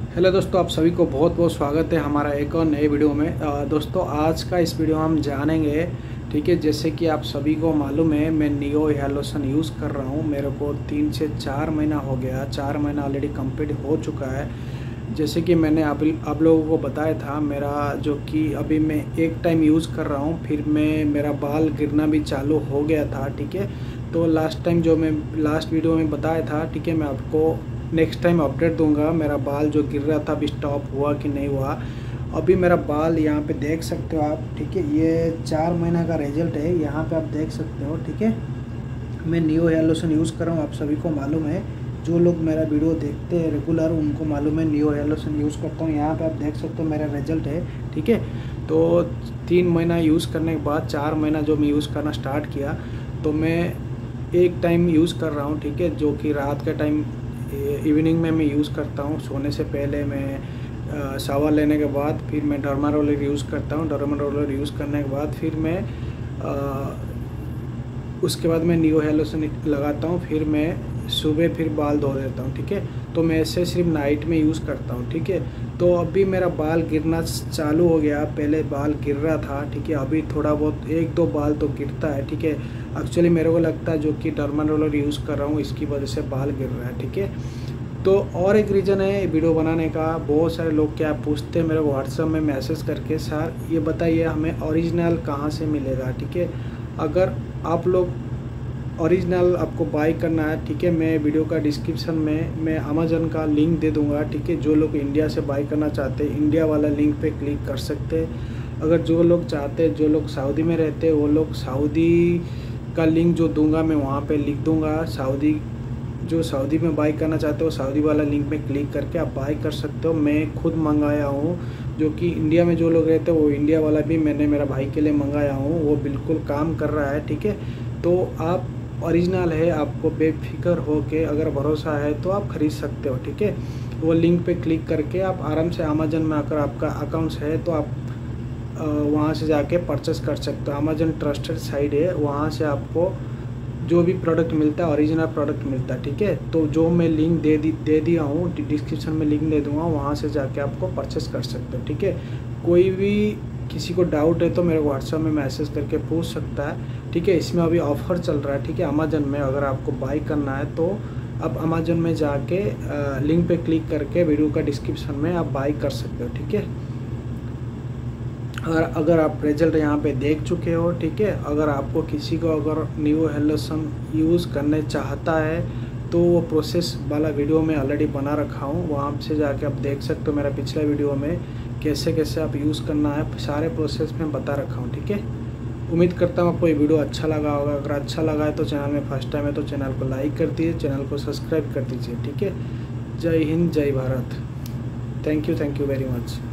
Hello दोस्तों, आप सभी को बहुत बहुत स्वागत है हमारा एक और नए वीडियो में। दोस्तों आज का इस वीडियो हम जानेंगे, ठीक है। जैसे कि आप सभी को मालूम है, मैं नियो हेयर लोशन यूज़ कर रहा हूँ। मेरे को 3 से 4 महीना हो गया, 4 महीना ऑलरेडी कंप्लीट हो चुका है। जैसे कि मैंने आप लोगों को बताया था, मेरा जो कि अभी मैं एक टाइम यूज़ कर रहा हूँ, फिर मेरा बाल गिरना भी चालू हो गया था, ठीक है। तो लास्ट टाइम जो मैं लास्ट वीडियो में बताया था, ठीक है, मैं आपको नेक्स्ट टाइम अपडेट दूंगा मेरा बाल जो गिर रहा था अभी स्टॉप हुआ कि नहीं हुआ। अभी मेरा बाल यहाँ पे देख सकते हो आप, ठीक है। ये 4 महीना का रिजल्ट है, यहाँ पे आप देख सकते हो, ठीक है। मैं नियो हेयर लोशन यूज़ कर रहा हूँ, आप सभी को मालूम है। जो लोग मेरा वीडियो देखते हैं रेगुलर, उनको मालूम है नियो हेयर लोशन यूज़ करता हूँ। यहाँ पे आप देख सकते हो मेरा रिजल्ट है, ठीक है। तो 3 महीना यूज़ करने के बाद 4 महीना जो मैं यूज़ करना स्टार्ट किया, तो मैं एक टाइम यूज़ कर रहा हूँ, ठीक है। जो कि रात का टाइम इवनिंग में मैं यूज़ करता हूँ। सोने से पहले मैं शावर लेने के बाद फिर मैं डर्मा रोलर यूज़ करता हूँ। डर्मा रोलर यूज़ करने के बाद फिर मैं उसके बाद मैं नियो हेयर लोशन लगाता हूँ। फिर मैं सुबह फिर बाल धो देता हूँ, ठीक है। तो मैं ऐसे सिर्फ नाइट में यूज़ करता हूँ, ठीक है। तो अभी मेरा बाल गिरना चालू हो गया। पहले बाल गिर रहा था, ठीक है। अभी थोड़ा बहुत 1-2 बाल तो गिरता है, ठीक है। एक्चुअली मेरे को लगता है जो कि डर्मा रोलर यूज़ कर रहा हूँ इसकी वजह से बाल गिर रहा है, ठीक है। तो और एक रीज़न है वीडियो बनाने का। बहुत सारे लोग क्या पूछते हैं मेरे को व्हाट्सएप में मैसेज करके, सर ये बताइए हमें ओरिजिनल कहाँ से मिलेगा, ठीक है। अगर आप लोग ओरिजिनल आपको बाई करना है, ठीक है, मैं वीडियो का डिस्क्रिप्शन में मैं अमेज़न का लिंक दे दूंगा, ठीक है। जो लोग इंडिया से बाई करना चाहते हैं इंडिया वाला लिंक पे क्लिक कर सकते हैं। अगर जो लोग चाहते हैं, जो लोग सऊदी में रहते हैं, वो लोग सऊदी का लिंक जो दूंगा मैं वहाँ पे लिख दूंगा। जो सऊदी में बाई करना चाहते हो सऊदी वाला लिंक में क्लिक करके आप बाई कर सकते हो। मैं खुद मंगाया हूँ। जो कि इंडिया में जो लोग रहते हैं वो इंडिया वाला भी मैंने मेरा भाई के लिए मंगाया हूँ, वो बिल्कुल काम कर रहा है, ठीक है। तो आप ओरिजिनल है, आपको बेफिक्र हो के अगर भरोसा है तो आप ख़रीद सकते हो, ठीक है। वो लिंक पे क्लिक करके आप आराम से अमेज़न में अगर आपका अकाउंट्स है तो आप वहाँ से जाके परचेस कर सकते हो। अमेज़न ट्रस्टेड साइट है, वहाँ से आपको जो भी प्रोडक्ट मिलता है ओरिजिनल प्रोडक्ट मिलता है, ठीक है। तो जो मैं लिंक दे दिया हूँ, डिस्क्रिप्शन में लिंक दे दूँगा, वहाँ से जाके आपको परचेस कर सकते हो, ठीक है। कोई भी किसी को डाउट है तो मेरे को व्हाट्सएप में मैसेज करके पूछ सकता है, ठीक है। इसमें अभी ऑफ़र चल रहा है, ठीक है। अमेज़न में अगर आपको बाई करना है तो आप अमेज़न में जाके लिंक पे क्लिक करके वीडियो का डिस्क्रिप्शन में आप बाई कर सकते हो, ठीक है। अगर आप रिजल्ट यहाँ पे देख चुके हो, ठीक है। अगर आपको किसी को अगर नियो हेयर लोशन यूज़ करने चाहता है तो वो प्रोसेस वाला वीडियो में ऑलरेडी बना रखा हूँ, वहाँ से जाके आप देख सकते हो। मेरा पिछला वीडियो में कैसे कैसे आप यूज़ करना है सारे प्रोसेस में बता रखा हूँ, ठीक है। उम्मीद करता हूँ आपको ये वीडियो अच्छा लगा होगा। अगर अच्छा लगा है तो चैनल में फर्स्ट टाइम है तो चैनल को लाइक कर दीजिए, चैनल को सब्सक्राइब कर दीजिए, ठीक है। जय हिंद, जय Bharat. Thank you very much.